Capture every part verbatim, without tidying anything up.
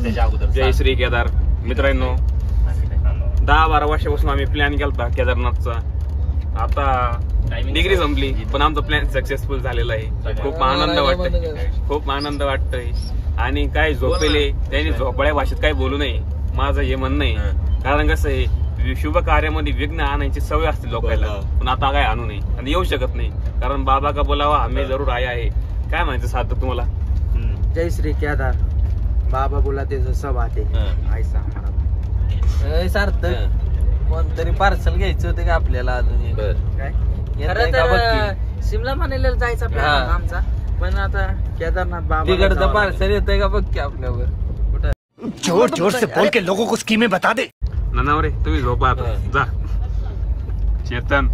त्याच्या अगोदर जय श्री केदार. मित्रांनो, दहा बारा वर्षापासून आम्ही प्लॅन केला केदारनाथचा. आता डिग्री संपली पण आमचा प्लॅन सक्सेसफुल झालेला आहे. खूप आनंद वाटतोय, खूप आनंद वाटतोय. आणि काय झोपेले त्यांनी झोपळ्या भाषेत काही बोलू नये माझं हे म्हणणं आहे. कारण कसं आहे, शुभ कार्यामध्ये विघ्न आणायची सवय असते लोकांना, पण आता काय आणू नये आणि येऊ शकत नाही. कारण बाबा का बोलावा हमें जरूर आया आहे. काय म्हणायचं साधं तुम्हाला? जय श्री केदार. बाबा बोला ते सब आते ऐसा हमारा सार्थक. कोणतरी पार्सल घ्यायचं होतं का आपल्याला अजून? काय शिमला म्हणायला जायचं प्लॅन आमचा, पण आता केदारनाथ बाबा तिकडचं पार्सल येतंय का बघ की आपल्यावर. कुठं जोर जोर से बोल के लोगों को स्कीमें बता दे. नानावरे तुम्ही झोपा आता जा. चेतन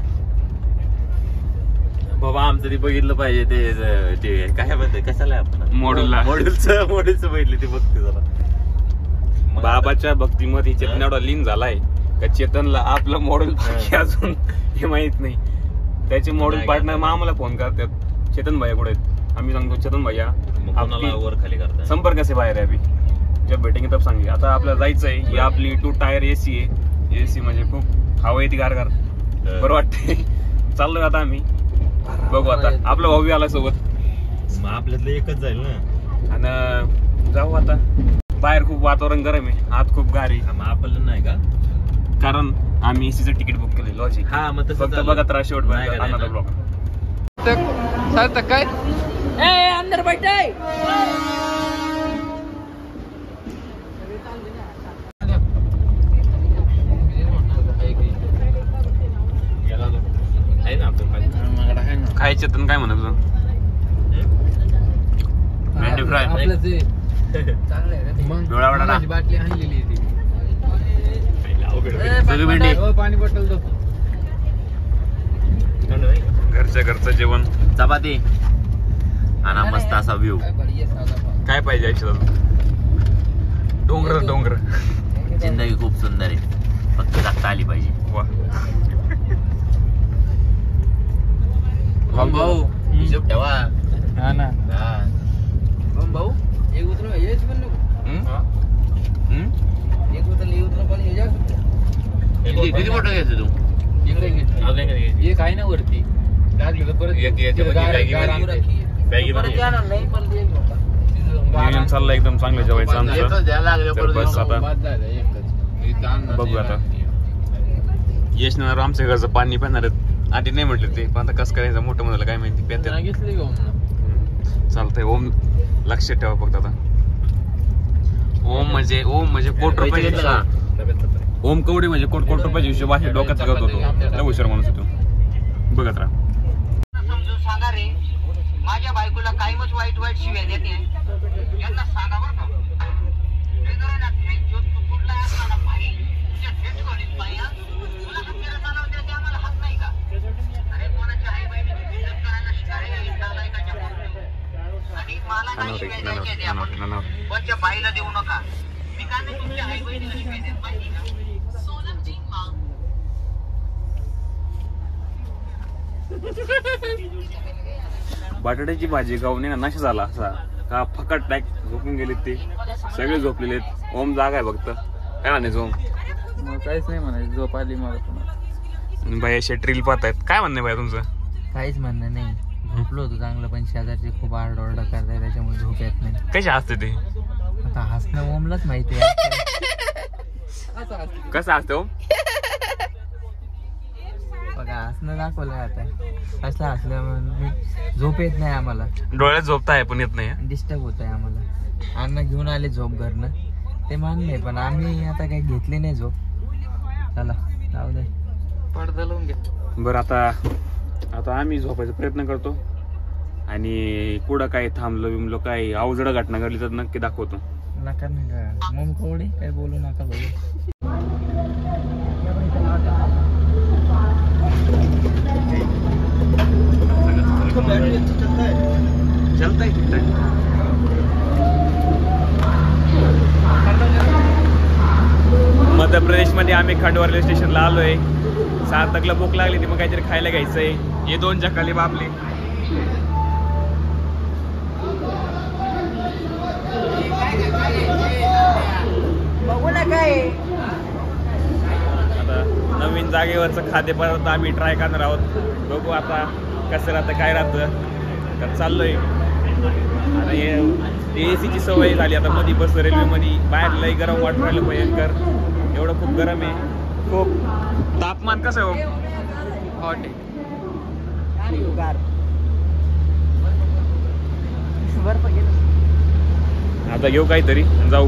बाबा आमचं ते बघितलं पाहिजे. ते ते काय म्हणते कशाला आपण मॉड्यूलला मॉड्यूलचं मॉड्यूलचं बघितलं ते बघते जरा. बाबाच्या भक्तीमध्ये चेतन एवढा लीन झालाय का चेतनला आपलं मॉडेल अजून हे माहित नाही. त्याचे मॉडेल पार्टनर मग आम्हाला फोन करतात, चेतन भैया कुठे आहेत? आम्ही सांगतो चेतन भैया वर खाली करतात, संपर्क कैसे बाहेर आहे. अभी जब भेटेंगे तब सांगे. आता आपल्याला जायचंय. ही आपली टू टायर एसी आहे. एसी म्हणजे खूप हवा येते गार गार, बरं वाटतंय. चाललोय आता आम्ही. बघू आता आपला भाऊ आला सोबत, आपल्यातलं एकच जाईल ना. आणि जाऊ आता. बाहेर खूप वातावरण गरम आहे, आत खूप गार आहे. आपलं नाही का? कारण आम्ही एसीचं तिकीट बुक केले लॉजिक. हा मग फक्त बघा तर शेवट ब्लॉग. काय अंदर बैठाय काय चेतन काय म्हणत तुझं? भेंडी फ्राय डोळा वडा बाटली आणलेली भेंडी पाणी बॉटल दो. घरचं घरचं जेवण, चपाती आणि मस्त असा व्ह्यू. काय पाहिजे आयुष्यात? डोंगर डोंगर. जिंदगी खूप सुंदर आहे, फक्त जगता आली पाहिजे. वा भाऊ हिशोब ठेवा. हा ना भाऊ. एक उतर हेच पण एक उतर उतर पण हे जा. किती मोठं घ्यायचं तू? इकडे एक आहे ना वरती लागलं तर परत नियोजन चाललंय एकदम चांगलं जेवायचं आमचं. तर बस आता बघू. आता यश ना आमच्या घरचं पाणी पिणार आहेत. आधी नाही म्हटलं ते, पण आता कसं करायचं मोठं म्हणाला काय माहिती. पेते घेतली चालतंय. ओम लक्षात ठेवा फक्त आता. ओम म्हणजे ओम म्हणजे कोट रुपये. ओम कवडे म्हणजे कोट कोट रुपयाचे हिशोब आहे. डोक्यात करत होतो. लय हुशार माणूस होतो. बघत राहा. समजून सांगा रे, माझ्या बायकोला कायमच वाईट वाईट शिव्या देते. यांना सांगा बरं का. कोणत्या बाईला देऊ नका. मी काय नाही तुमच्या आई बहिणीला शिवाय देत माहिती का? बटाट्याची भाजी गावने ना नशा झाला असा का फकट टॅक झोपून गेले ते सगळे झोपलेले आहेत. ओम जागा आहे फक्त. काय म्हणायचं ओम? काहीच नाही म्हणायचं, झोप आली मला पुन्हा. भाई शेट रील पाहतायत. काय म्हणणं भाई तुमचं? काहीच म्हणणं नाही. झोपलो होतो चांगलं, पण शेजारचे खूप आरडाओरडा करताय त्याच्यामुळे झोप येत नाही. कशा असते ते? आता हसणं ओमलाच माहिती आहे. कसं असतं ओम? बघा हसणं दाखवलं आता. असलं हसल्यामुळे झोप येत नाही आम्हाला. डोळ्यात झोपताय पण येत नाही. डिस्टर्ब होत आहे आम्हाला. अण्णा घेऊन आले झोप घरनं, ते मान्य आहे, पण आम्ही आता काही घेतली नाही झोप. चला जाऊ दे, पडदा लावून घ्या. बरं आता आता आम्ही झोपायचा प्रयत्न करतो. आणि पुढं काय थांबलो बिमलो काय अवजड घटना घडली तर नक्की दाखवतो. नका नका मग कोवडे काय बोलू नका भाऊ. चलतंय मध्य प्रदेश मध्ये आम्ही खंडवा रेल्वे स्टेशनला आलोय. सार्थकला भूक लागली ती मग काहीतरी खायला घ्यायचंय. हे दोन चकाली बापले. एकदम जागेवरचं खाद्यपदार्थ आम्ही ट्राय करणार आहोत. बघू आता कसं राहतं काय राहतं. तर चाललोय आता हे एसीची सवय झाली आता. मध्ये बस रेल्वेमध्ये बाहेर लई गरम वाटून राहिलं भयंकर. एवढं खूप गरम आहे. खूप तापमान कसं आहे हॉट आहे. आता घेऊ काहीतरी जाऊ.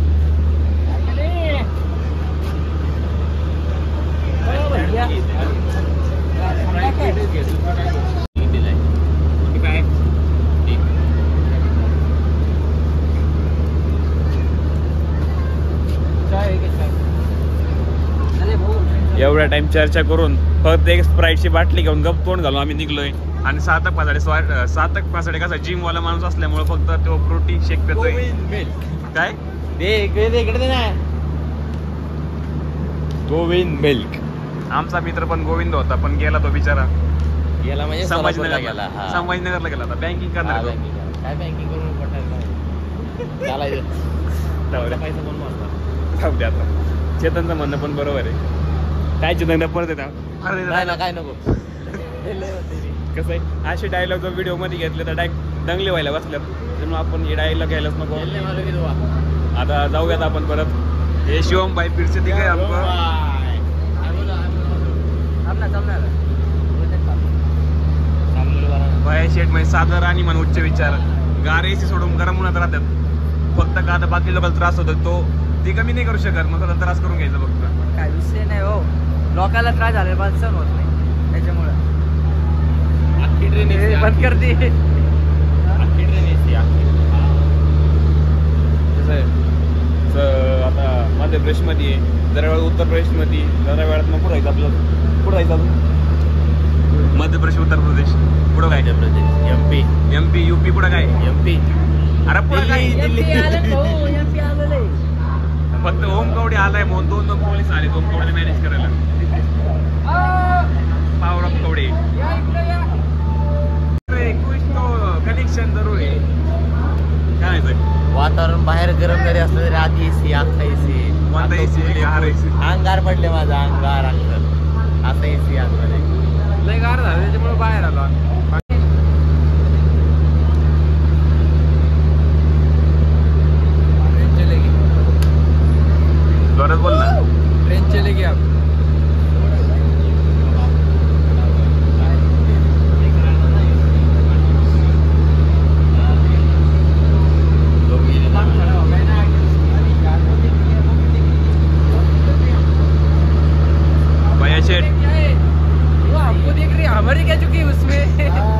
एवढ्या टाइम चर्चा करून फक्त एक स्प्राईटची बाटली घेऊन गप तोंड घालून आम्ही निघलोय. आणि सातक पासाडे सातक पासाडे कसा जिम वाला माणूस असल्यामुळे फक्त तो प्रोटीन शेक पितोय. काय गोविंद मिल्क. आमचा मित्र पण गोविंद होता पण गेला तो बिचारा. गेला म्हणजे संभाजीनगरला गेला. संभाजीनगरला गेला आता बँकिंग करणार. काय बँकिंग करून आता चेतनचं म्हणणं पण बरोबर आहे. काय चेतन परत येतात काय नको कसं आहे असे डायलॉग जर व्हिडिओ मध्ये घेतले तर डायरेक्ट दंगले व्हायला बसल्यात. त्यामुळे आपण हे डायलॉग घ्यायलाच नको. आता जाऊयात आपण परत. हे शिवम भाई फिरसे दिखे हमको. भाई शेट म्हणजे सादर आणि मन उच्च विचार. गार एसी सोडून गरम उन्हात राहतात फक्त का आता बाकी लोकांना त्रास होतो तो ती कमी नाही करू शकत. मग स्वतः त्रास करून घ्यायचं फक्त. काय विषय नाही हो. लोकांना त्रास झाला पण सहन होत नाही त्याच्यामुळे बंद करते. आता मध्य प्रदेश मध्ये जरा वेळ उत्तर प्रदेश मध्ये जरा वेळात मग कुठं जायचं आपलं. कुठं जायचं आपण मध्य प्रदेश उत्तर प्रदेश कुठं काय प्रदेश एमपी एमपी युपी कुठं काय एमपी. अरे फक्त ओम कवडे आलाय म्हणून दोन दोन पोलीस आले ओम कवडे मॅनेज करायला. पॉवर ऑफ कवडे कनेक्शन जरूर आहे. काय वातावरण बाहेर गरम जरी असलं तरी आत एसी आता एसी कोणता एसी अंगार पडले माझा अंगार अंगार आता एसी आतमध्ये लय गार झालं त्याच्यामुळे बाहेर आलो. जोरात बोल ना. ट्रेन चलेगी आप. भैया शेठ वो हमको देख रही है हमारी क्या चुकी है उसमें.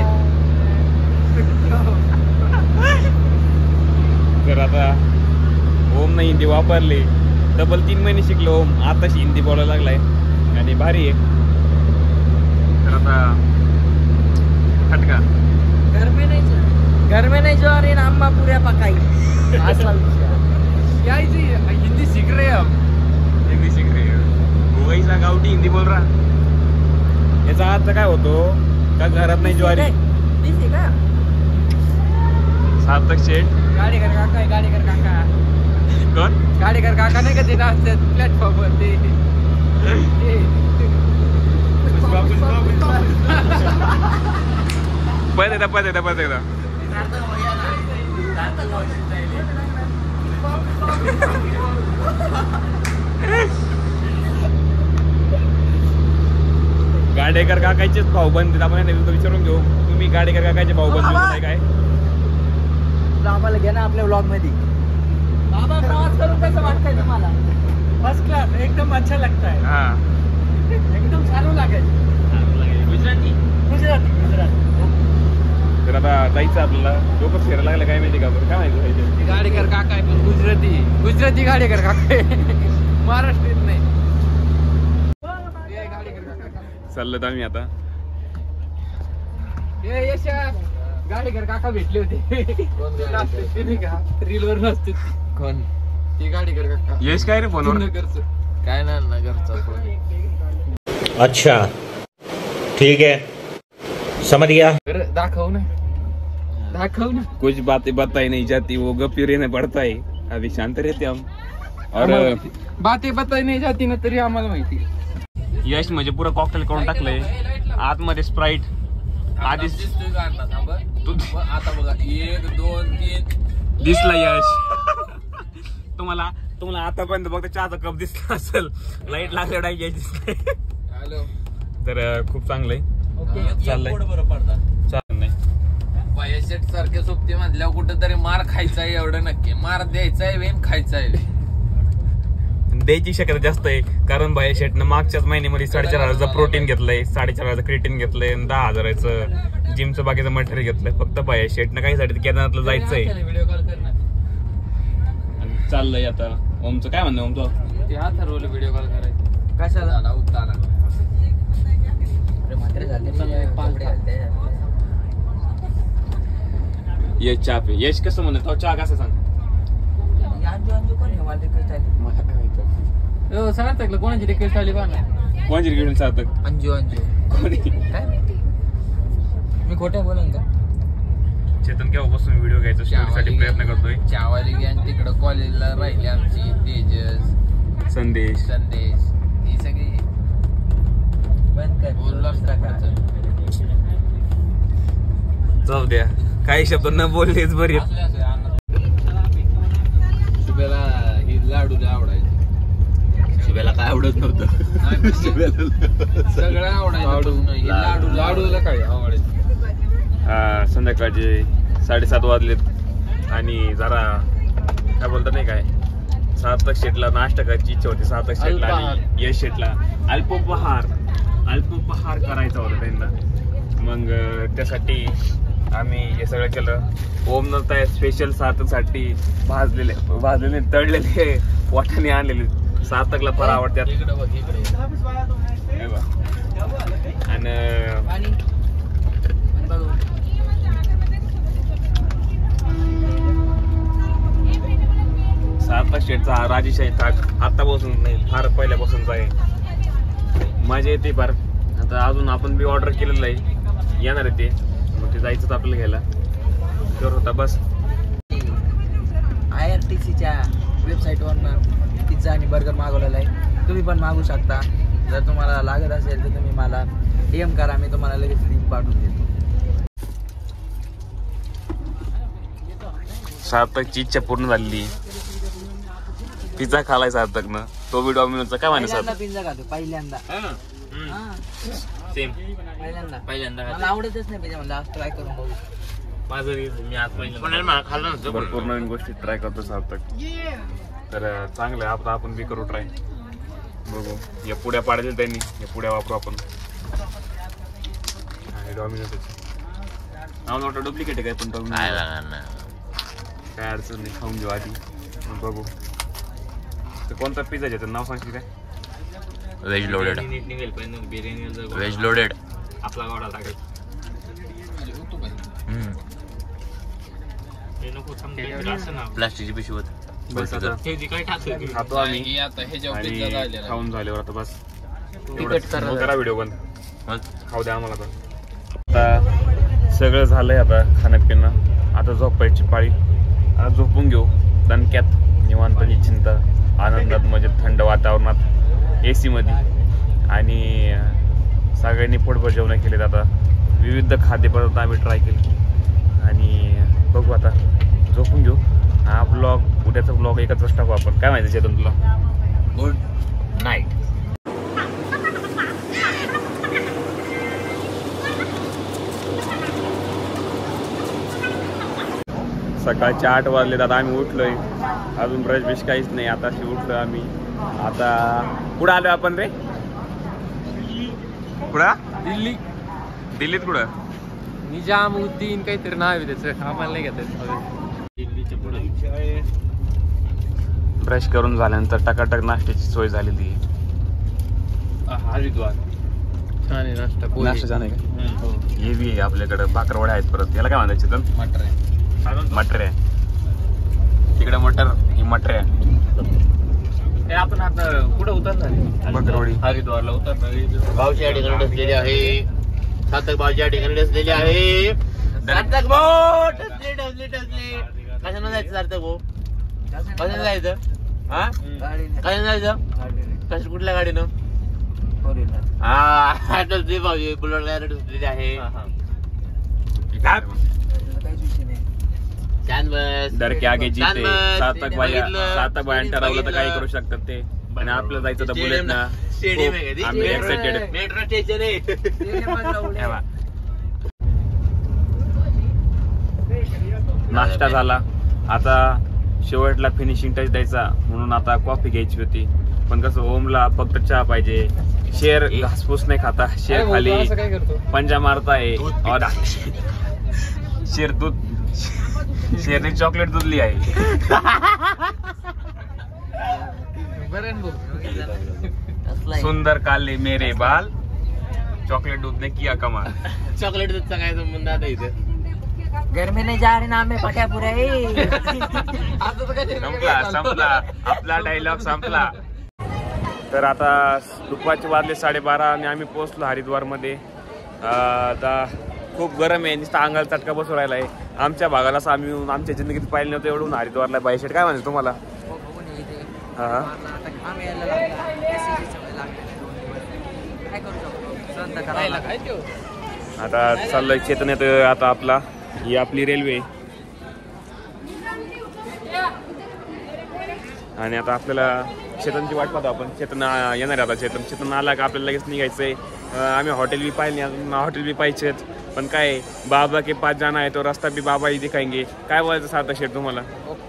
तर आता ओम नाही हिंदी वापरली डबल तीन महिने शिकलो ओम आताशी हिंदी बोलायला लागलाय आणि भारी आहे. तर आता खटका घर में नहीं जो घर में नहीं जो अरे अम्मा पूऱ्या पकाई असला विषय. क्या हिंदी सीख रहे हैं हम. हिंदी सीख रहे हैं. वैसा गावठी हिंदी बोल रहा. याचा अर्थ काय होतो का घरात नाही ज्वारी. सार्थक शेठ गाडीकर काका आहे गाडीकर काका. कोण गाडीकर काका नाही का ते असतात प्लॅटफॉर्म वर ते. परत एकदा परत एकदा परत एकदा. गाडेकर काकाचेच भाऊ बनते आपण विचारून घेऊ. तुम्ही गाडेकर काकाचे भाऊ बनते काय आम्हाला घ्या ना आपल्या ब्लॉग मध्ये. बाबा प्रवास करून कसं वाटतंय तुम्हाला. फर्स्ट क्लास एकदम अच्छा लगता है. हा एकदम छान लागेल. गुजराती गुजराती गुजराती. तर आता जायचं आपल्याला. डोकं फिरायला लागलं काय माहिती का बरं काय माहिती. गाडीकर काका आहे पण गुजराती गुजराती गाडीकर काका आहे महाराष्ट्रीयन नाही. चाललो आम्ही आता. हे यशा गाडीकर काका भेटले होते. रील वर नसते कोण ती गाडीकर काका. यश काय रे फोनवर नगरचं काय ना नगरचा फोन. अच्छा ठीक है समझ गया. दाखव ना दाखव ना. कुछ बातें बताई नहीं जाती वो गप्पी रहने पड़ता है. अभी शांत रहते हम. और बातें बताई नहीं जाती ना तरी आम्हाला माहिती. यश म्हणजे पुरं कॉकटेल करून टाकलंय. आतमध्ये स्प्राईट आधीच तू आता बघा एक दोन तीन दिसला यश. तुम्हाला तुम्हाला आतापर्यंत फक्त चहाचा कप दिसला असेल, लाईट लागल्यावर यश दिसतंय. तर खूप चांगलंय चाललंय. बरं पडतात चाल नाही बायाशेट सारखे सोबती म्हटल्यावर कुठं तरी मार खायचा आहे एवढं नक्की. मार द्यायचा आहे वेन खायचा आहे. द्यायची शक्यता जास्त आहे कारण बाया शेटनं मागच्याच महिन्यामध्ये साडेचार हजारचं प्रोटीन घेतलंय, साडेचार हजारचं क्रिएटिन घेतलंय, दहा हजाराचं जिमचं बाकीचं मटेरियल घेतलंय. फक्त बाया शेटनं काही साठी केदारनाथला जायचंय. व्हिडिओ कॉल कर ना. आणि चाललंय आता ओमचं काय म्हणणं ओमचं ते हा ठरवलं व्हिडिओ कॉल करायचं. कशाला उत्ताला यश चहा पे. यश कसं म्हणत तो चहा कसं सांग. सार्थकला कोणाची रिक्वेस्ट आली बा ना. कोणाची रिक्वेस्ट सार्थक अंजू अंजू कोणी काय मी खोट्या बोलन का. चेतन केव्हापासून व्हिडिओ घ्यायचा शूटसाठी प्रयत्न करतोय. चावाली गॅन तिकडं कॉलेजला राहिली आमची. तेजस संदेश संदेश ही सगळी बंद कर बोललाच जाऊ द्या. काही शब्द न बोललेच बरी. शुभेला ही लाडू आवडायची. शिव्याला काय आवडत नव्हतं. सगळं आवडायचं. लाडू लाडूला काय आवडायचं. संध्याकाळचे साडेसात वाजलेत आणि जरा काय बोलतात नाही काय सार्थक शेटला नाश्ता करायची इच्छा होती. सार्थक शेटला आणि यश शेटला अल्पोपहार अल्पोपहार करायचा होता त्यांना. मग त्यासाठी आम्ही हे सगळं केलं. ओम नव्हता स्पेशल सार्थकसाठी भाजलेले भाजलेले तळलेले वाटाणे आणलेले. सार्थकला फार आवडतात. आणि सार्थक शेटचा हा राजेशाही ताक आतापासून नाही फार पहिल्यापासूनचा आहे. मजा येते फार. आता अजून आपण बी ऑर्डर केलेलं आहे, येणार आहे ते. मग ते जायचं आपल्याला घ्यायला कर होता बस. आय आर टी सीच्या वेबसाईटवरनं पिझ्झा आणि बर्गर मागवलेला आहे. तुम्ही पण मागू शकता. जर तुम्हाला लागत असेल तर तुम्ही मला डी एम करा, मी तुम्हाला लगेच लिंक पाठवून देतो. सार्थकची इच्छा पूर्ण झालेली. पिझ्झा खालाय सार्थकनं. तो बी डॉमिनोजचा काय म्हणे पहिल्यांदा पिझ्झा खातो पहिल्यांदा. सेम पहिल्यांदा पहिल्यांदा मला आवडतच नाही पिझ्झा. मला ट्राय करून बघू. माझं मी आज पहिल्यांदा खाल्लं नसतं. भरपूर नवीन गोष्टी ट्राय करतो सार्थक. तर चांगलं आता आपण बी करू ट्राय. बघू या पुड्या पाडायच्या त्यांनी. या पुड्या वापरू आपण. डॉमिनोज आम्हाला वाटतं डुप्लिकेट आहे काय पण डॉमिनोज काय अडचण नाही. खाऊन घेऊ आधी बघू. तर कोणता पिझ्झा त्याचं नाव सांगशील काय. व्हेज लोडेड निघेल पण बिर्याणी व्हेज लोडेड आपला गावडा टाकायचा. प्लास्टिकची पिशवी खातो आम्ही आणि खाऊन झाल्यावर आता बस करा व्हिडिओ बंद. खाऊ द्या आम्हाला पण. आता सगळं झालंय. आता खाणं पिणं आता झोपायची पाळी. आता झोपून घेऊ दणक्यात निवांत निश्चिंत आनंदात म्हणजे थंड वातावरणात एसी मध्ये. आणि सगळ्यांनी पोटभर जेवण केलेत. आता विविध खाद्यपदार्थ आम्ही ट्राय केले आणि बघू आता झोपून घेऊ. हा ब्लॉग उद्याचा ब्लॉग एकत्रच टाकू आपण. काय माहिती चेतन तुला. Good night. सकाळचे आठ वाजलेत. आता आम्ही उठलोय. अजून ब्रश बिश काहीच नाही. आता अशी उठलोय आम्ही. आता कुठं आलोय आपण रे. कुठं दिल्ली दिल्लीत कुठं निजामुद्दीन काहीतरी नाव आहे त्याचं. आम्हाला नाही घेत. ब्रश करून झाल्यानंतर टकाटक नाश्त्याची सोय झालेली आहे. हरिद्वार छान आहे नाश्ता. नाश्ता छान आहे का. हे बी आहे आपल्याकडे. भाकरवड्या आहेत परत. याला काय म्हणायचं तर मटर आहे. मटर आहे तिकडे. मटर ही मटर आहे. आपण आता कुठं उतरणार. भाकरवडी हरिद्वारला उतरणार. भाऊची या ठिकाणी डसलेली आहे. सार्थक भाऊची या ठिकाणी डसलेली आहे. सार्थक भाऊ डसले डसले डसले. कशानं जायचं सार्थक भाऊ. कशानं जायचं. हा कशानं जायचं. कशा कुठल्या गाडीनं. फोर व्हीलर हा ते भाऊजी बुलेट गाडी सुटलेली आहे. छान बस डर के आगे छान जीते बस. सातक बाया बघितलं. सातक बाया ठरवलं तर काही बघितलं. करू शकतात ते. आणि आपलं जायचं तर बुलेट ना स्टेडियम आहे का ते? आम्ही एक्साइटेड. मेट्रो स्टेशन आहे. नाश्ता झाला, आता शेवटला फिनिशिंग टच द्यायचा म्हणून आता कॉफी घ्यायची होती. पण कसं ओमला फक्त चहा पाहिजे. शेर घासपूस नाही खाता, शेर खाली पंजा मारताय. और शेर दूध शेरने चॉकलेट दूध लिया आहे. सुंदर काले मेरे बाल, चॉकलेट दूध ने किया कमाल. चॉकलेट दूधचा काय संबंध आता इथं? घर में नहीं जा रहे ना हमें फटापुरा संपला संपला आपला डायलॉग संपला. तर आता दुपारचे वाजले साडेबारा आणि आम्ही पोहोचलो हरिद्वार मध्ये. आता खूप गरम आहे, नुसता अंगाला चटका बसू राहिला आहे. आमच्या भागाला असं आम्ही आमच्या जिंदगीत पाहिलं नव्हतं एवढून हरिद्वारला. बायशेट काय म्हणायचं तुम्हाला? हा हा आता चाललोय चेतन येतोय आता आपला. ही आपली रेल्वे आणि आता आपल्याला चेतनची वाट पाहतो आपण. चेतन येणार आहे आता. चेतन चेतन आला का आपल्याला लगेच निघायचंय. आम्ही हॉटेल भी पाहिले, हॉटेल भी पाहिजेत. पण काय बाबा के पास जाना है तो रास्ता भी बाबा ही दिखाएंगे. काय बोलायचं सारखं शेट तुम्हाला?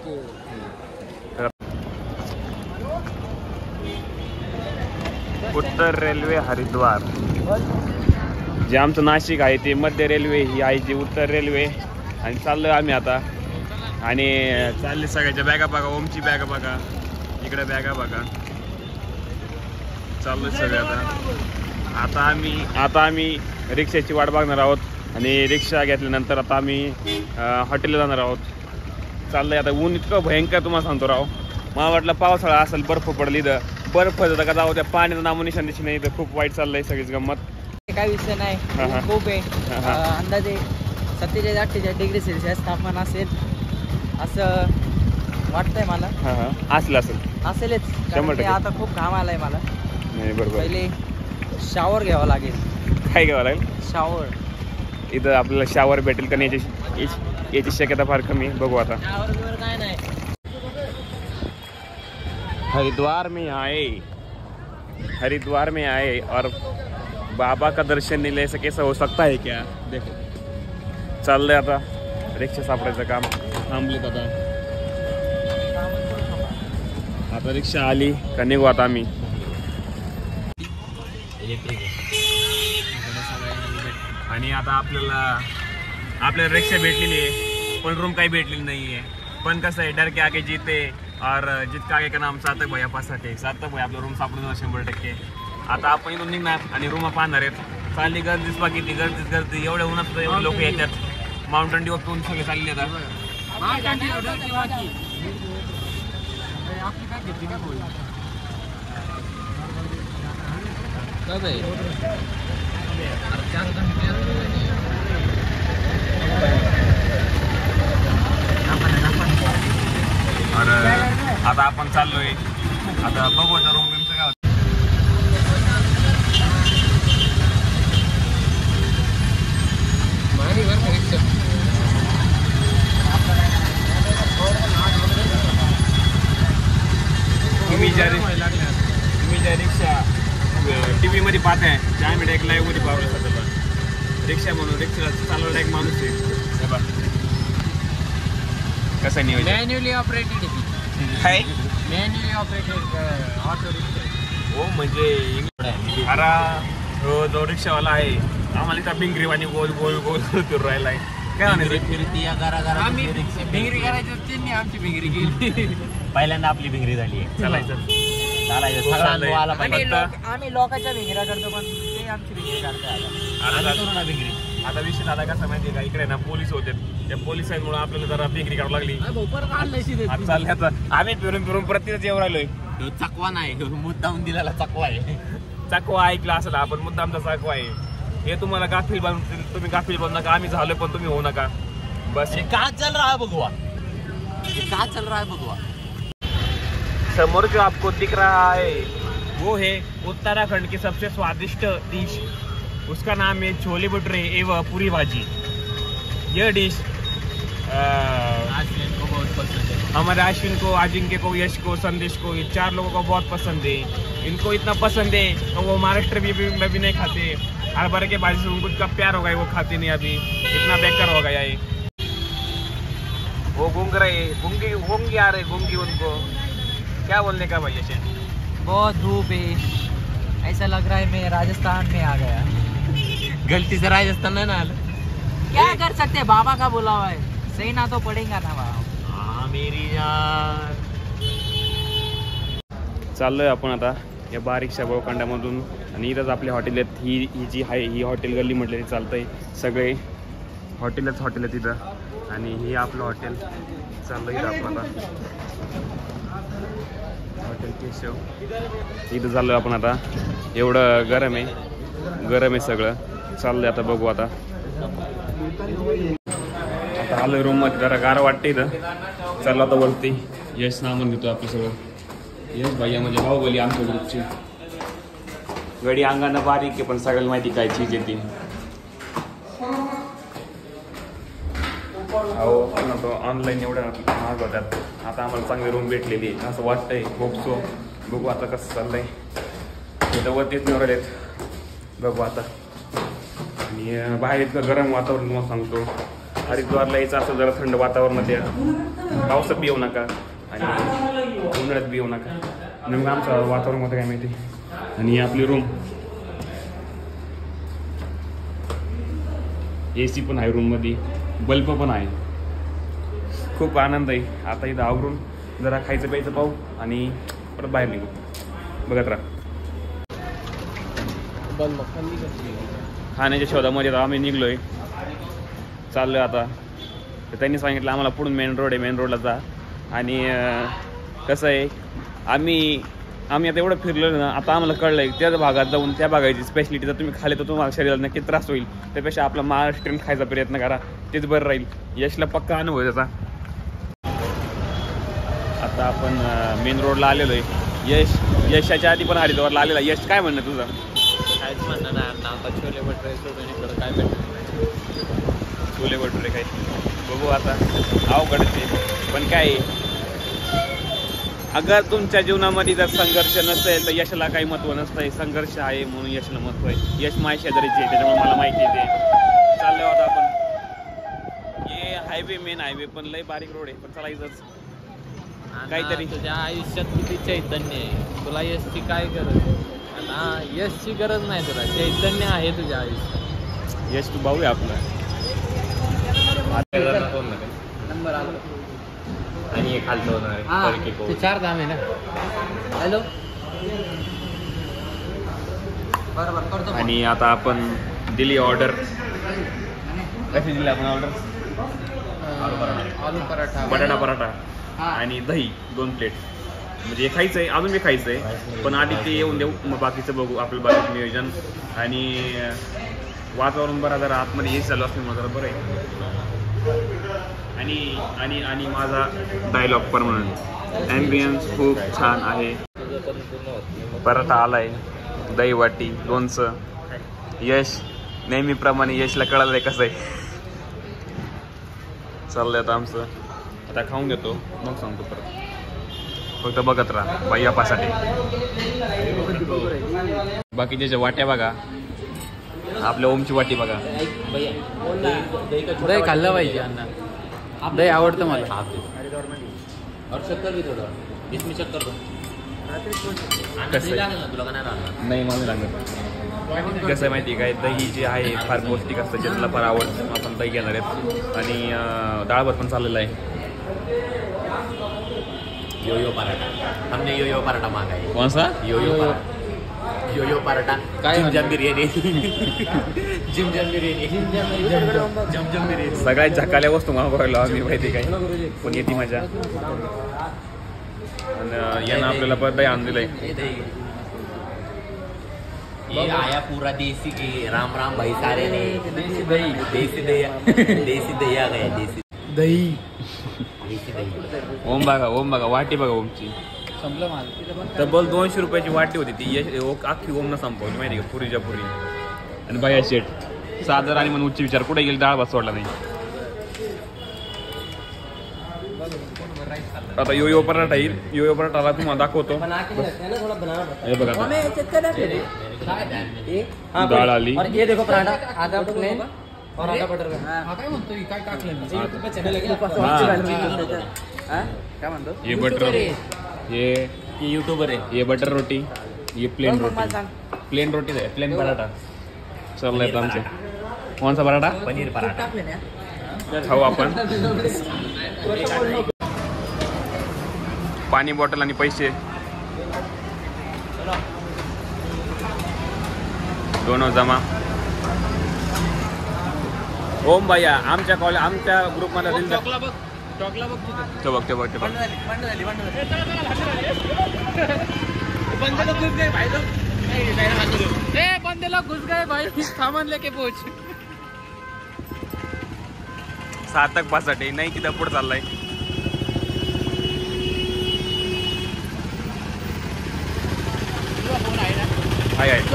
उत्तर रेल्वे हरिद्वार. जे आमचं नाशिक आहे ते मध्य रेल्वे, ही आहे जी उत्तर रेल्वे. आणि चाललोय आम्ही आता. आणि चालले सगळ्याच्या बॅगा बघा, ओमची बॅगा बघा, इकडे बॅगा बघा. चाललोय सगळे आता. आता आम्ही आता आम्ही रिक्षाची वाट बघणार आहोत. आणि रिक्षा घेतल्यानंतर आता आम्ही हॉटेलला जाणार आहोत. चाललंय आता. ऊन इतकं भयंकर तुम्हाला सांगतो राव. मला वाटलं पावसाळा असेल, बर्फ पडली इथं. बर्फ होतं का जाऊ त्या पाण्याचं नामोनिशाण दिसत नाही. इथं खूप वाईट चाललंय सगळीच गंमत. काय विषय नाही, खूप आहे. अंदाजे सत्तेचाळीस अठ्ठेचाळीस डिग्री सेल्सिअस तापमान असेल असं वाटतंय मला. हा हा असलं असेल असेलच, शंभर कारण की आता खूप घाम आलाय मला. नाही बरोबर. पहिले शावर घ्यावा लागेल. काय घ्यावं लागेल? शावर. इथं आपल्याला शावर भेटेल का नाही याची याची शक्यता फार कमी. बघू आता. शावर बिवर काय नाही. हरिद्वार में आए हरिद्वार में आए और बाबा का दर्शन नहीं ले सके, ऐसा हो सकता है क्या? देखो चाललंय आता रिक्षा सापडायचं काम. थांबलेत आता. आता रिक्षा आली का निघू आता आम्ही. आणि आता आपल्याला आपल्याला रिक्षा भेटलेली आहे, पण रूम काही भेटलेली नाही आहे. पण कसं आहे, डर के आगे जीते और जितका आगे का नाम सातक भाई पासाठी. सातक भाई आपलं रूम सापडून जाणार शंभर टक्के. आता आपण इथून निघणार आणि रूम पाहणार आहेत. चालली गर्दीच बाकी ती गर्दीच गर्दी. एवढ्या उन्हात एवढे लोक येतात. माउंटन ड्यू वरून सगळे चालले येतात. और आता आपण चाललोय. आता बघू आता रूम बिमचं काय होतं. तुम्ही ज्या तुम्ही ज्या रिक्षा टी व्ही मध्ये पाहताय त्या आम्ही डायरेक्ट लाईव्ह मध्ये पाहू शकतो. रिक्षा म्हणून रिक्षा चालवला एक माणूस आहे. कसं नियोजन मॅन्युअली ऑपरेटेड आहे. Manually operated auto rickshaw. हो म्हणजे अरा हो जो रिक्षावाला आहे आम्हाला त्या भिंगरीवाणी गोल गोल गोल फिरू राहिला आहे. काय म्हणायचं? फिरती या घरा घरा आम्ही भिंगरी करायची त्यांनी आमची भिंगरी गेली. पहिल्यांदा आपली भिंगरी झाली आहे. चालायचं चालायचं सगळ्यांना व्हायला आम्ही पाहिजे. लोक- आम्ही लोकांच्या भिंगऱ्या करतो, पण ते आमची भिंगरी करतात. आता करू ना भिंगरी. आता विषय झाला कसा माहितीये का, इकडे ना पोलीस होते. त्या पोलिसांमुळे आपल्याला जरा भिंगरी करावं लागली. आता चालले आता आम्ही फिरून फिरून प्रत्येक येऊ राहिलोय. ह्यो चकवा नाही, ह्यो मुद्दाम दिलेला चकवा आहे. चकवा ऐकला असेल आपण, मुद्दा आमचा चकवा आहे. हे तुम्हाला गाफील बनवून तुम्ही गाफील बनू नका. आम्ही झालोय पण तुम्ही होऊ नका बस. ये का चल रहा है भगवा, ये का चल रहा है भगवा. समोर जो आपको दिख रहा है वो है उत्तराखंड की सबसे स्वादिष्ट डिश, उसका नाम है छोले भटूरे एवं पूरी भाजी। यह डिश अश्विन को बहुत पसंद है। हमारे अश्विन को, अजिंक्य को, यश को, संदेश को, ये चार लोगों को बहुत पसंद है। इनको इतना पसंद है तो वो महाराष्ट्र भी, भी, भी नहीं खाते। हरभरे के भाजी से उनको इतना प्यार हो गया, वो खाते नहीं अभी, इतना बेकार हो गया है। वो गूंग रहे, गूंगी गूंगी आ रहे, गूंगी उनको क्या बोलने का भाई ऐसे। बहुत धूप है, ऐसा लग रहा है मैं राजस्थान में आ गया। गलती से राजस्थान नहीं ना आलं। क्या कर सकते, बाबा का बोला हुआ है, सहना तो पडेगा ना बाबा। हाँ मेरी जान। चाललोय आपण आता या बारीकशा बोळखंडामधून आणि इथंच आपले हॉटेल आहेत। ही ही जी आहे ही हॉटेल गल्ली म्हटलेली चालतंय, सगळे हॉटेलच हॉटेल आहेत तिथं। आणि हे आपलं हॉटेल चाललं इथं आपण आता, हॉटेल केशव इथं चाललोय आपण आता। एवढं गरम आहे, गरम आहे सगळं, चाललंय आता बघू आता। आता आलोय रूम मध्ये, जरा गार वाटते इथं, चाललं आता वरती। यश नामन घेतो आपलं सगळं। यश भैया म्हणजे बाहुबली आमच्या ग्रुपची, गडी अंगानं बारीक आहे पण सगळ्याला माहिती काय चीज येते। अहो पण तो ऑनलाईन एवढ्या महाग होत्यात, आता आम्हाला चांगली रूम भेटलेली आहे असं वाटतंय। होपसो बघू आता कसं चाललंय, इथं वरतीच निवडलेत, बघू आता। आणि बाहेर इतकं गरम वातावरण तुम्हाला सांगतो, हरिद्वारला यायचं असं जरा थंड वातावरणात या, पावसात बी येऊ नका आणि उन्हाळ्यात बी येऊ नका। नेमकं आमचं वातावरण होतं काय माहिती। आणि आपली रूम, ए सी पण आहे रूममध्ये, बल्ब पण आहे, खूप आनंद आहे। आता इथं आवरून जरा खायचं प्यायचं पाहू आणि परत बाहेर निघू, बघत राहा। खाण्याच्या शोधामध्ये आता आम्ही निघलोय, चाललोय आता। तर त्यांनी सांगितलं आम्हाला पुढून मेन रोड आहे, मेन रोडला जा। आणि कसं आहे, आम्ही आम्ही आता एवढं फिरलो ना, आता आम्हाला कळलं आहे त्या भागात जाऊन त्या भागाची स्पेशलिटी जर तुम्ही खाली तर तुम्हाला शरीराला नक्की त्रास होईल, त्यापेक्षा आपला महाराष्ट्रीयन खायचा प्रयत्न करा, तेच बरं राहील। यशला पक्का अनुभव त्याचा। आता आपण मेन रोडला आलेलो आहे। यश यशाच्या आधी पण हरिद्वारला आलेला। यश काय म्हणणं तुझं? काहीच म्हणणं नाही ना, आता छोले भटुरे सोडून इकडं काय भेटतं? छोले भटुरे काय बघू आता, अवघडच आहे पण काय, अगर तुमच्या जीवनामध्ये जर संघर्ष नसेल तर यशाला काही महत्त्व नसतंय। संघर्ष आहे म्हणून यशला महत्त्व आहे। यश माझ्या शेजारीचे आहे त्याच्यामुळे मला माहिती आहे ते। चाललो आता आपण, हे हायवे मेन हायवे पण लय बारीक रोड आहे, पण चला इथंच काहीतरी। तुझ्या आयुष्यात किती चैतन्य आहे, तुला यशची काय गरज ना? यशची गरज नाही तुला, चैतन्य आहे तुझ्या आयुष्यात। यश तू भाऊ आहे आपला। नंबर आलो आणि हे खालचं होणार चार दाम आहे ना। हॅलो, बरोबर करतो। आणि आता आपण दिली ऑर्डर, कशी दिली आपण ऑर्डर? आलू पराठा, बटाटा पराठा आणि दही दोन प्लेट, म्हणजे हे खायचं आहे, अजून बी खायचं आहे पण आधी ते येऊन देऊ, मग बाकीचं बघू आपलं बाकीचं नियोजन। आणि वातावरण बरं जरा आतमध्ये हे चालू असल्यामुळे जरा बरं आहे। आणि आणि आणि माझा डायलॉग पण म्हणून ॲम्बियन्स खूप छान आहे। पराठा आलाय, दही वाटी, लोणचं। यश नेहमीप्रमाणे यशला कळलं आहे कसं आहे। चाललंय आता आमचं, आता खाऊन घेतो मग सांगतो परत, फक्त बघत राहा बाय्यापासाठी। बाकीच्या वाट्या बघा, आपल्या ओमची वाटी बघा। दही खाल्लं पाहिजे अण्णा, दही आवडतं मला। और शक्कर भी थोडं, इसमें शक्कर दो। कसं नाही मला लागत, कसं आहे माहिती आहे काय, दही जे आहे फार पौष्टिक असतं, ज्याला फार आवडतं। आपण दही घेणार आहेत आणि डाळ भात पण चाललेला आहे। यो यो पराठा, हमने यो यो पराठा मांगा है। कौन सा? यो यो पराठा, यो यो पराठा, झमझम बिर्याणी, झमझम बिर्याणी, झमझम बिर्याणी। सगळ्यात झकाल्या वस्तू मागवायला आम्ही माहिती काय, पण येते मजा। आणि यानं आपल्याला परत दही आणून दिलंय। ये आया पूरा देसी की, राम राम भाई सारे ने। देसी दही, देसी दही, देसी दही आ गया, देसी दही। देसी दही। ओम बघा, ओम बघा, वाटी बघा ओमची, संपलं माझं. तब्बल दोनशे रुपयाची वाटी होती ती यश ओ- अख्खी ओमनं संपवली माहिती का पुरीच्या पुरी. आणि बाया शेट सादर आणि म्हणून उच्च विचार कुठे गेली डाळ भात सोडला नाही. आता यो यो पराठा येईल. यो यो पराठाला तुम्हाला दाखवतो. हे बघा आता. डाळ आली. ये देखो पराठा आधा प्लेन और आधा बटर का. काय म्हणतो काय टाकलं काय म्हणतो ये बटर ये युट्यूबर आहे. ये बटर रोटी ये प्लेन रोटी. प्लेन रोटी आहे प्लेन पराठा चाललाय आमचे. कोणचा पराठा? पनीर पराठा खाऊ आपण. पाणी बॉटल आणि पैसे दोन जमा. ओम भैया आमच्या कॉलेज आमच्या ग्रुपमध्ये रील टॉकला बघ टॉकला बघ तिथं. ते बघ ते बघ ते बघ. ए बंदेला घुस गए भाई सामान लेके पोच. सातक पासाठी नाही की पुढे चाललाय. हाय हाय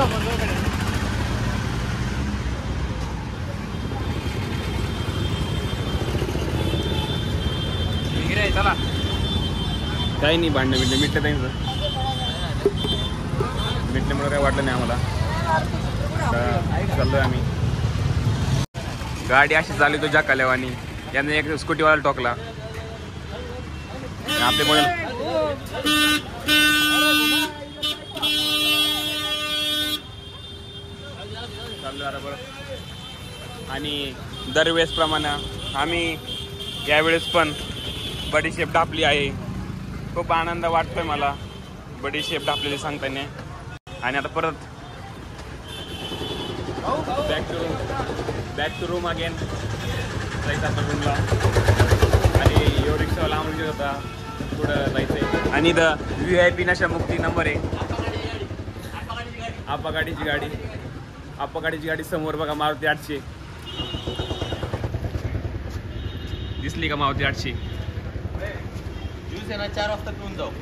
चला काही नाही भांडणं मिटलं मिटलं त्यांचं मिटल्यामुळे काय वाटलं नाही आम्हाला. आता चाललोय आम्ही. गाडी अशी चालली तो जाकालेवानी. याने एक स्कूटीवाला टोकला. आपले कोण चाललो आता बरं. आणि दरवेळेस प्रमाणे आम्ही यावेळेस पण बडीशेप ढापली आहे. खूप आनंद वाटतोय मला बडीशेप ढापलेली सांगताना. आणि आता परत back to back to room again जायचं आता रूमला. आणि यो रिक्षावाला आम्हाला होता पुढं जायचंय. आणि इथं व्ही आय पी नशामुक्ती नंबर आहे. आप्पा गाडीची गाडी आप्पा गाडीची गाडी समोर बघा मारुती आठशे दिसली का? मारुती आठशे चार वाजता पिऊन जाऊ.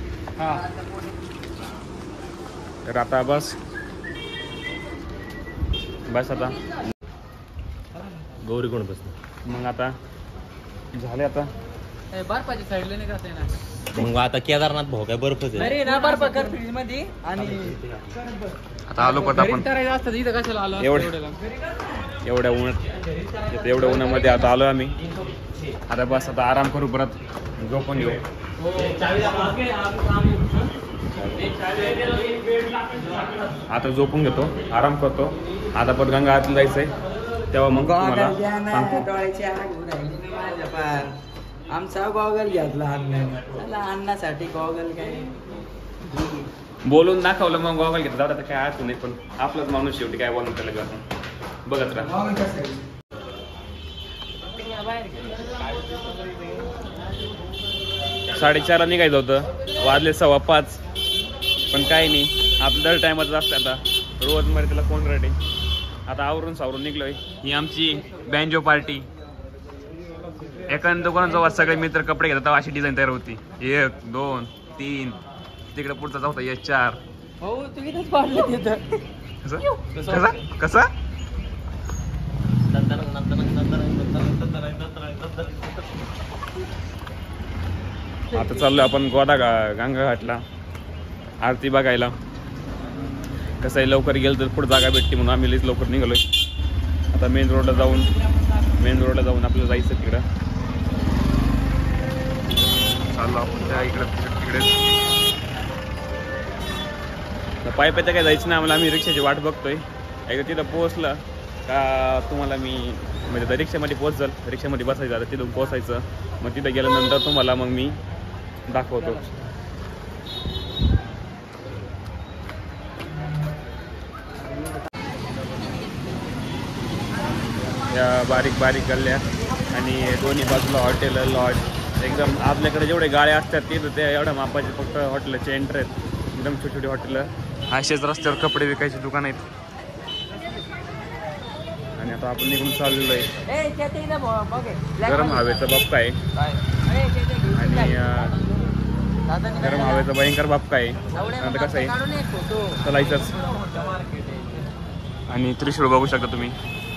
तर आता बस बस आता गौरी कोण बसतो मग आता झाले. आता बर्फाच्या साईडला नाही जाते ना. मग आता केदारनाथ भाऊ काय बर्फच आहे. अरे ना बर्फ कर फ्रीज मध्ये. आणि आता आलो पण आपण करायचं असतं इथं कशाला आलो एवढं एवढ्या उन्हात इथं एवढ्या उन्हामध्ये आता आलो आम्ही. आता बस आता आराम करू परत झोपून घेऊ. आता झोपून घेतो आराम करतो. आता परत गंगा आरतीला जायचंय तेव्हा मग तुम्हाला सांगतो. डोळ्याची आग राहिली माझ्या पार. आमचा गॉगल घेतला अण्णाने. अण्णासाठी गॉगल काय बोलून दाखवलं मग गॉगल घेतलं. जाऊ आता काय आज नाही पण आपलाच माणूस शेवटी काय बोलून त्याला बघत राहा. साडेचारला निघायचं होतं वाजले सव्वा पाच पण काही नाही आपलं दर टायमातच असतं. आता रोज मध्ये त्याला कोण रेडी. आता आवरून सावरून निघलोय. ही आमची बँजो पार्टी. एखाद्या दुकानात सगळे मित्र कपडे घेतात अशी डिझाईन तयार होती. एक दोन तीन तिकडे पुढचा चौथा एक चार. हो तू इथंच पाडलं तिथं. कसा कसा आता चाललोय आपण गोदा गंगा घाटला आरती बघायला. कसं आहे लवकर गेलं तर पुढे जागा भेटते म्हणून आम्ही लवकर निघालोय. आता मेन रोडला जाऊन मेन रोडला जाऊन आपल्याला जायचं तिकडं. चाललो आपण त्या इकडं तिकडे पाय पाय तर काय जायचं नाही आम्हाला. आम्ही रिक्षाची वाट बघतोय. एकदा तिथं पोहोचलं का तुम्हाला मी म्हणजे त्या रिक्षामध्ये पोहोचल. रिक्षामध्ये बसायचं आता तिथून पोहोचायचं. मग तिथं गेल्यानंतर तुम्हाला मग मी दाखवतो. या बारीक बारीक गल्ल्या आणि दोन्ही बाजूला हॉटेल लॉज एकदम आपल्याकडे जेवढे गाळे असतात तिथं ते एवढ्या मापाचे फक्त हॉटेलचे एंटर आहेत. एकदम छोटी छोटी हॉटेल. असेच रस्त्यावर कपडे विकायचे दुकान आहेत. आणि आता आपण निघून चाललेलो आहे. गरम हवेचा बाप्पा आहे. आणि गरम हवेचा भयंकर बापका आहे. आता कसं आहे चलायचंच. आणि त्रिशूळ बघू शकता तुम्ही.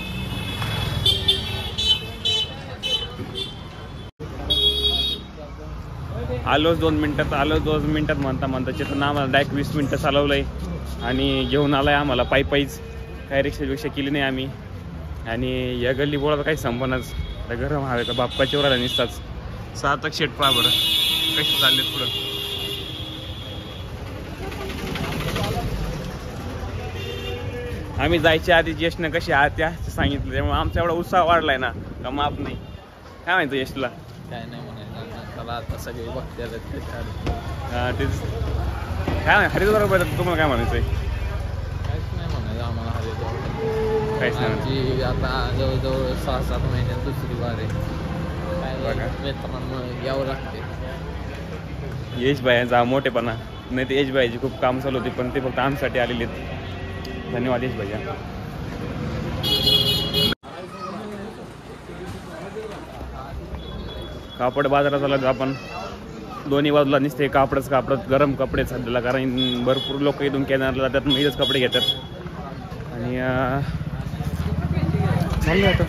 आलोच दोन मिनिटात आलोच दोन मिनिटात म्हणता म्हणता चेतन आम्हाला डायरेक्ट वीस मिनिटं चालवलंय आणि घेऊन आलाय आम्हाला पायी पायीच. काही रिक्षा बिक्षा केली नाही आम्ही. आणि या गल्ली बोळाचा काही संपनाच. तर गरम हवेचा बाप्पा चोराला निसताच. सातक शेट पहा बरं कसे चाललेत पुढं. आम्ही जायच्या आधी यशनं कशी आत्या सांगितलं त्यामुळे आमचा एवढा उत्साह वाढलाय ना का माफ नाही. काय माहिती यशला काय नाही म्हणायचं त्याला आता सगळे बघते हा तेच काय नाही हरिद्वार तुम्हाला काय म्हणायचंय. काहीच नाही म्हणायचं आम्हाला हरिद्वार. काहीच नाही आमची आता जवळजवळ सहा सात महिन्यात दुसरी वार आहे. बघा. काय मित्रांमुळे यावं लागते. यश भाईंचा मोठेपणा नाही ते यश भाईची खूप काम चालू होती पण ते फक्त आमच्यासाठी आलेले आहेत. धन्यवाद यश भैया. कापड बाजारात आला आपण दोन्ही बाजूला निसते कापडच कापड गरम कपडे सध्याला कारण भरपूर लोक इथून कॅनरला जातात मग इथंच कपडे घेतात. आणि चाललं आता.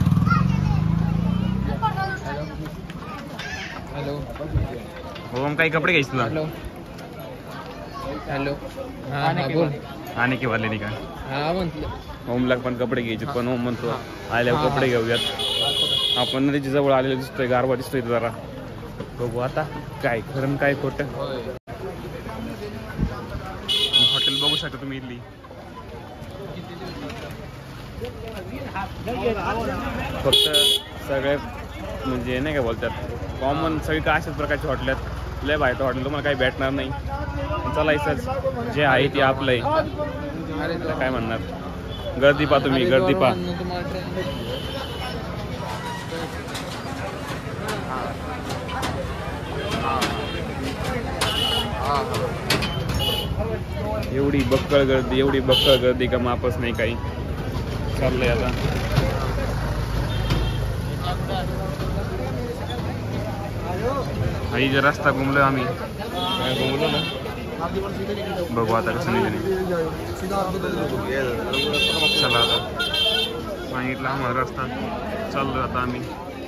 हॅलो हो मग काही कपडे घ्यायचे तुला. हॅलो हॅलो हां हां बोल. आणि की वाले नाही का हा म्हटलं होमला पण कपडे घ्यायचे पण होम म्हणतो आल्यावर कपडे घेऊयात. आपण नदीच्या जवळ आलेलो दिसतोय गारवा दिसतोय जरा. बघू आता काय खरं काय खोटं. हॉटेल बघू शकता तुम्ही इथली. फक्त सगळ्यात म्हणजे नाही काय बोलतात कॉमन सगळी काय अशाच प्रकारचे हॉटेल आहेत. लय बाहेर हॉटेल तुम्हाला काही भेटणार नाही. चलायचंच जे आहे ते आपलं आहे. काय म्हणणार गर्दी पहा तुम्ही गर्दी पहा. एवढी बक्कळ गर्दी एवढी बक्कळ गर्दी का मापच नाही काही. चाललंय आता आई जे रस्ता घुमलो आम्ही घुमलो ना. बघू आता कसं नाही. चला आता सांगितलं आम्हाला रस्ता चाललो आता आम्ही.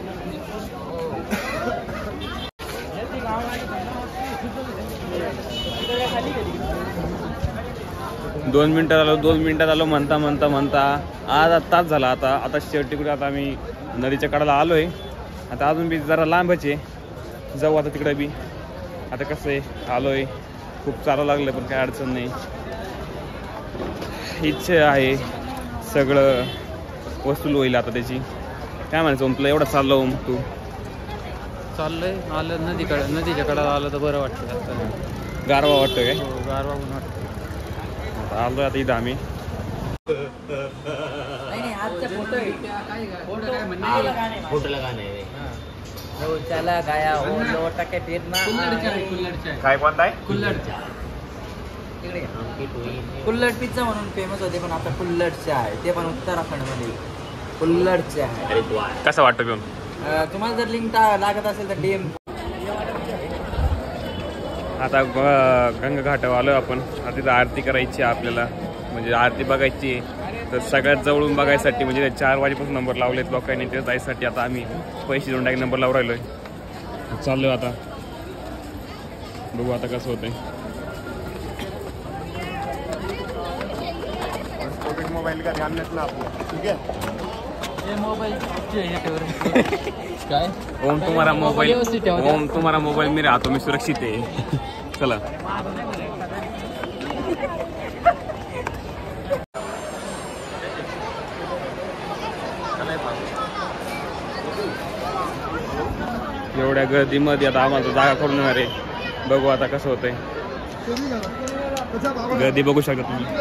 दोन मिनिटात आलो दोन मिनिटात आलो म्हणता म्हणता म्हणता आज तास झाला. आता आता शेवटी कुठे आता आम्ही नदीच्या कडाला आलोय. आता अजून बी जरा लांबच आहे जाऊ आता तिकडे बी. आता कसं आहे आलोय खूप चालावं लागलं पण काय अडचण नाही. इच्छा आहे सगळं वसूल होईल आता त्याची. काय म्हणायचं ओम तुला एवढं चाललं ओम तू. चाललंय आलं नदीकडे नदीच्या कडाला आलं तर बरं वाटतं. गारवा वाटतं काय. गारवा पण वाटतं. आलोय आता इथं आम्ही. फोटोला गाणं आहे. त्याला गाया हो टाके फिरणा काय कोणता आहे कुल्लडच्या कुल्लड पिझ्झा म्हणून फेमस होते पण आता कुल्लडचे आहे ते पण उत्तराखंडमध्ये कुल्लडचे आहे. कसं वाटतं घेऊन. तुम्हाला जर लिंक लागत असेल तर डीएम. आता गंगा घाटावर आलो आपण. आता तिथं आरती करायची आहे आपल्याला म्हणजे आरती बघायची. तर सगळ्यात जवळून बघायसाठी म्हणजे चार वाजेपासून नंबर लावलेत लोकांनी ते जायसाठी आता आम्ही पैसे देऊन टाकी नंबर लावून राहिलोय. चाललोय आता बघू आता कसं होतंय. मोबाईल का ध्यान ना आपको ठीक है. काय ओम तुम्हारा मोबाईल ओम तुम्हारा मोबाईल मेरे हाथों में सुरक्षित है. चला एवढ्या गर्दीमध्ये आता आम्हाला जागा करून येणार आहे. बघू आता कसं होतंय. गर्दी बघू शकता तुम्ही.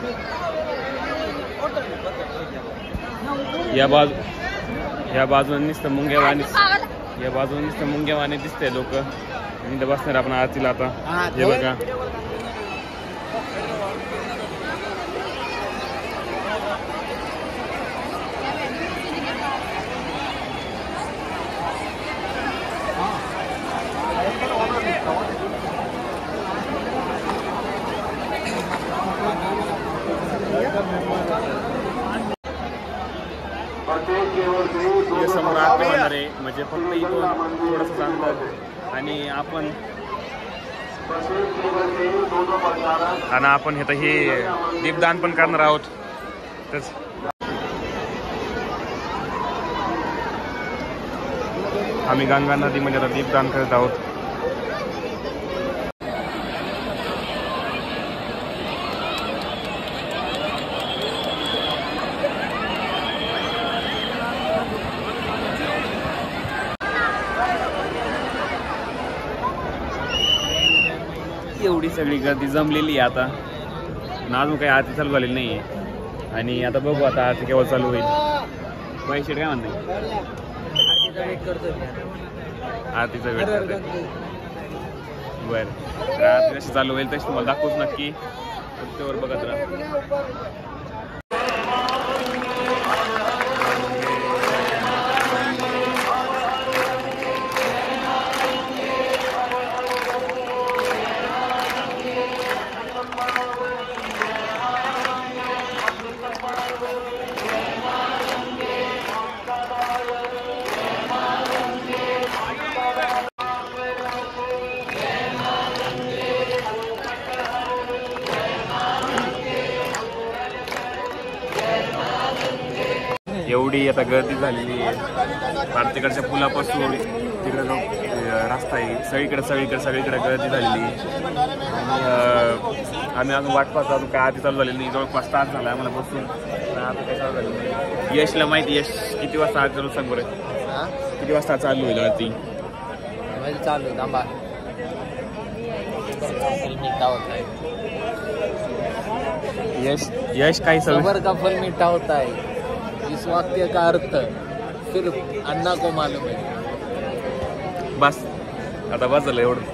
या बाजू या बाजूने नुसतं मुंग्यावाणी या बाजूने नुसतं मुंग्यावाणी दिसतंय लोक. इथं बसणार आपण आरतीला आता. हे बघा हे समोर आरती होणार आहे, म्हणजे फक्त इथून थोडंसं अंतर आणि आपण आणि आपण हे तर हे दीपदान पण करणार आहोत. तेच आम्ही गंगा नदीमध्ये आता दीपदान करत आहोत. एवढी सगळी गर्दी जमलेली आहे आता, अजून काही आरती चालू झालेली नाही आहे. आणि आता बघू आता आरती केव्हा चालू होईल. पैसे काय म्हणते आरतीचा वेळ करतोय. बरं, तर आरती कशी चालू होईल तशी तुम्हाला दाखवूच नक्की, त्यावर बघत राहा. एवढी आता गर्दी झालेली आहे. भारतीकडच्या पुलापासून तिकडे जो रस्ता आहे सगळीकडे सगळीकडे सगळीकडे गर्दी झालेली आहे. आणि आम्ही अजून वाट पाहतो, अजून काय आधी चालू झालेली नाही. जवळपास तास झाला आम्हाला बसून, आता काय चालू झालेलं नाही. यशला माहिती, यश किती वाजता आज चालू सांग बरं, किती वाजता चालू होईल आरती? चालू थांबा, यश यश काही सबर का फल मीठा होता है, इस वाक्य का अर्थ सिर्फ अन्ना को मालूम है. बस आता बस झालं एवढं.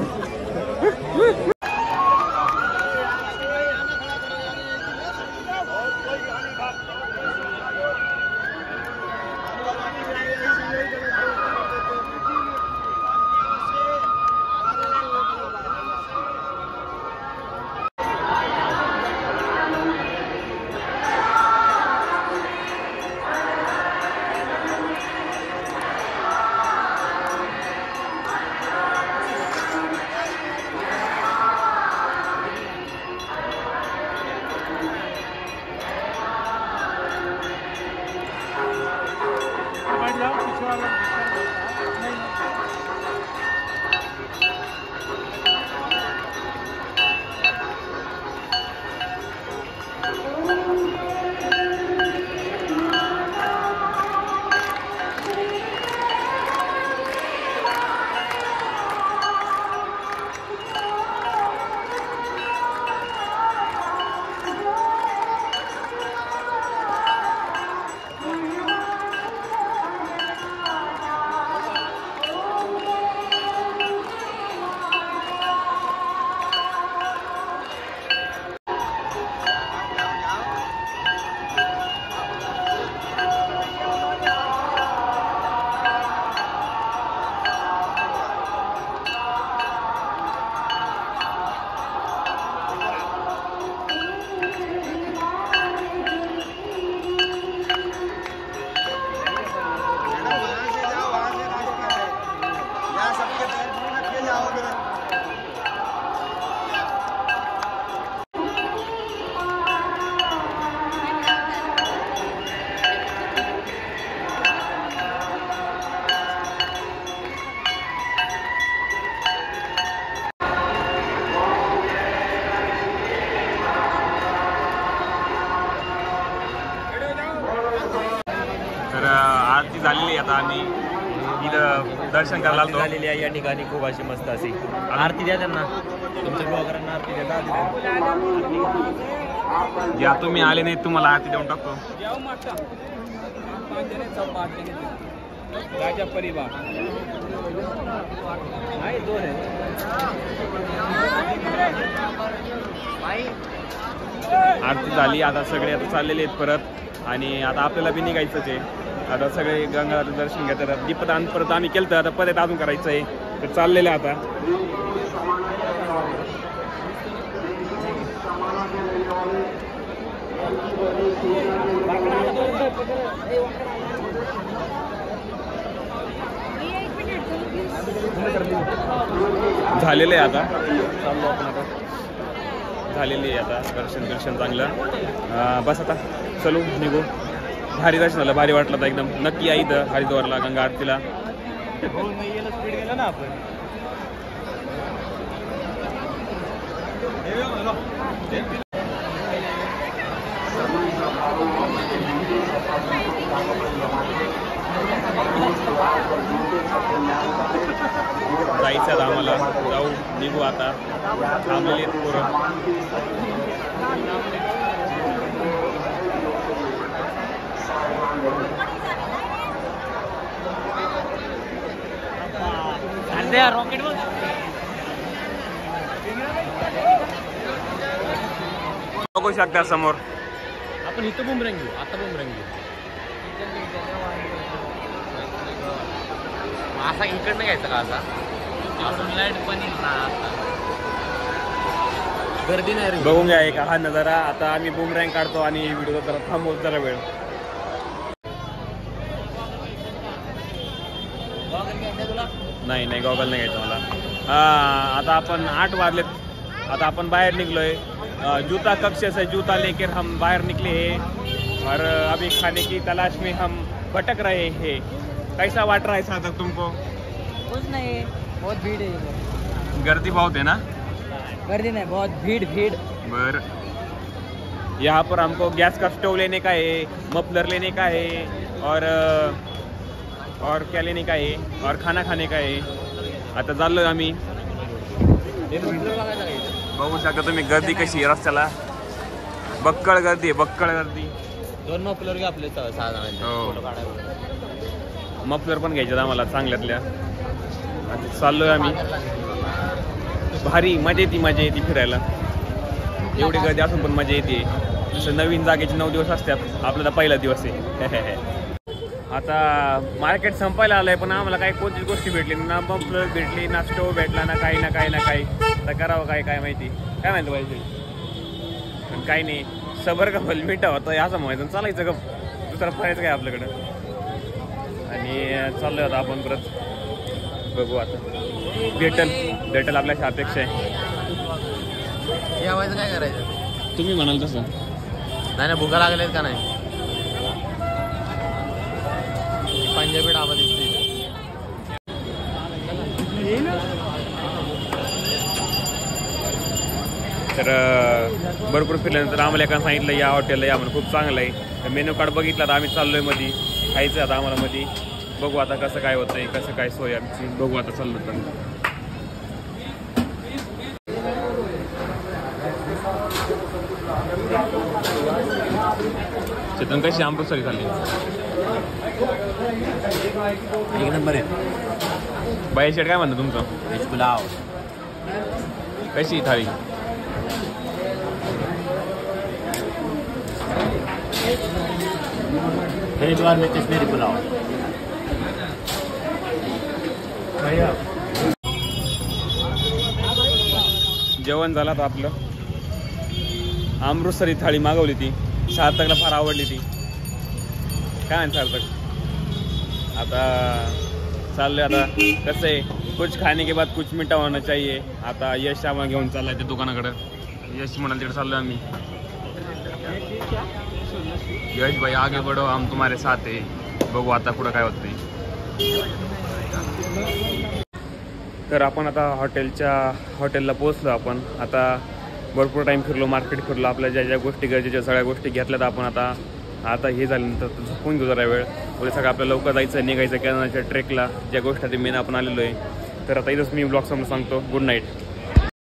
आरती झालेली आता आम्ही इथं दर्शन करायला आलो. झालेली आहे या ठिकाणी खूप अशी मस्त अशी आरती द्या त्यांना, तुमच्या ब्लॉगरांना आरती द्या. ज्या तुम्ही आले नाही तुम्हाला आरती देऊन टाकतो. राजा परिवार आरती झाली आता सगळे आता चाललेले आहेत परत आणि आता आपल्याला बी निघायचंच आहे. आता सगळे गंगाचं दर्शन घेतात. दीपदान परत आम्ही केलं तर आता परत अजून करायचं आहे तर चाललेलं आता. झालेलं आहे आता, चाललो आपण आता, झालेली आहे आता दर्शन दर्शन चांगलं. बस आता चलू निघू. भारी दर्शन झालं, भारी वाटलं तर एकदम. नक्की या इथं हरिद्वारला गंगा आरतीला. स्पीड गेलं ना आपण. जायचं आम्हाला, जाऊ निघू आता. थांबलेली पोरं. रॉकेट बघू शकता समोर. आपण इथं बुमरंग घेऊ, आता बुमरंग घेऊ. असा इकडनं घ्यायचा का असा? अजून लाईट पण येईल ना आता. गर्दी नाही रे. बघून घ्या एक हा नजारा. आता आम्ही बुमरँग काढतो आणि व्हिडिओ जरा थांबवतो जरा वेळ. नाही नाही गॉगल नाही घ्यायचं मला. आता आपण आठ वाजलेत, आता आपण बाहेर निघलोय. जूता कक्ष से जूता लेकर हम बाहर निकले हैं और अभी खाने की तलाश में हम भटक रहे हैं. कैसा वाट रहा है साधक तुमको? कुछ नहीं, बहुत भीड़ है. गर्दी बहुत है ना? गर्दी नहीं, बहुत भीड़ भीड़. बर. यहाँ पर हमको गैस का स्टोव लेने का है, मफलर लेने का है और और क्या लेने का है और खाना खाने का है. आता चाललोय आम्ही. बघू शकता तुम्ही गर्दी कशी आहे रस्त्याला. बक्कळ गर्दी आहे, बक्कळ गर्दी. दोन मफलर घे आपले सहा जणांचे फोटो काढायला. मफलर पण घ्यायचे आम्हाला चांगल्यातल्या. आता चाललोय आम्ही. भारी मजा येते, मजा येते फिरायला. एवढी गर्दी असून पण मजा येते. जसं नवीन जागेचे नऊ दिवस असतात, आपल्याला पहिला दिवस आहे. आता मार्केट संपायला आलंय, पण आम्हाला काही कोणतीच गोष्टी भेटली ना. मफलर भेटली ना, स्टोव भेटला ना, काही ना काही ना काही. तर करावं काय काय माहिती, काय माहिती पाहिजे. पण काही नाही, सबर का फल मिठा होतं असं म्हणायचं, चालायचं गप. दुसरा पर्यायच काय आपल्याकडं. आणि चाललोय आता आपण परत. बघू आता भेटल भेटल आपल्याशी अपेक्षा आहे. जेवायचं काय करायचं तुम्ही म्हणाल तसं. नाही ना, भुका लागलेत का नाही? पंजाबी ढाबा दिसते. तर भरपूर फिरल्यानंतर आम्हाला एका सांगितलं या हॉटेलला या म्हणून, खूप चांगलं आहे. मेन्यू कार्ड बघितला तर आम्ही चाललोय मध्ये, खायचं आता आम्हाला मध्ये. बघू आता कसं काय होतंय, कसं काय सोय आमची. बघू आता चाललो तर. चेतन कशी अमृतसरी खाल्ली? एक नंबर आहे. बाई शेट काय म्हणतं तुमचं? व्हेज पुलाव कशी थाळी? हरिद्वार में कश्मीरी पुलाव. जेवण झालं तर आपलं. अमृतसरी थाळी मागवली ती, सार्थकला फार आवडली ती. काय म्हणते सार्थक? आता चाललंय. आता कसं आहे, कुछ खाने के बाद कुछ मिठा होना चाहिए. आता यश आम्हाला घेऊन चाललाय त्या दुकानाकडं. यश म्हणाल तिकडे चाललोय आम्ही. यश भाई आगे बढ़ो, हम तुम्हारे साथ आहे. बघू आता पुढं काय होत नाही. तर आपण आता हॉटेलच्या हॉटेलला पोहोचलो आपण. आता भरपूर टाईम फिरलो, मार्केट फिरलो, आपल्या ज्या ज्या गोष्टी गरजेच्या सगळ्या गोष्टी घेतल्यात आपण. आता आता हे झाल्यानंतर झोपून घेऊ जरा वेळ. उद्या सगळं आपल्याला लवकर जायचं, निघायचं केदारनाथच्या ट्रेकला, ज्या गोष्टी मेन आपण आलेलो आहे. तर आता इथंच मी ब्लॉग समोर सांगतो. Good night.